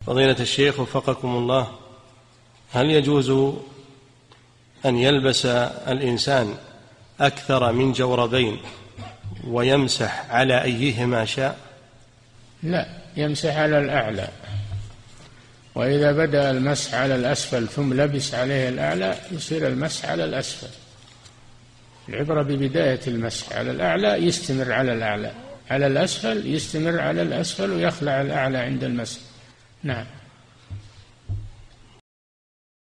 فضيلة الشيخ وفقكم الله، هل يجوز أن يلبس الإنسان أكثر من جوربين ويمسح على أيهما شاء؟ لا، يمسح على الأعلى، وإذا بدأ المسح على الأسفل ثم لبس عليه الأعلى يصير المسح على الأسفل. العبرة ببداية المسح، على الأعلى يستمر على الأعلى، على الأسفل يستمر على الأسفل ويخلع الأعلى عند المسح. نعم.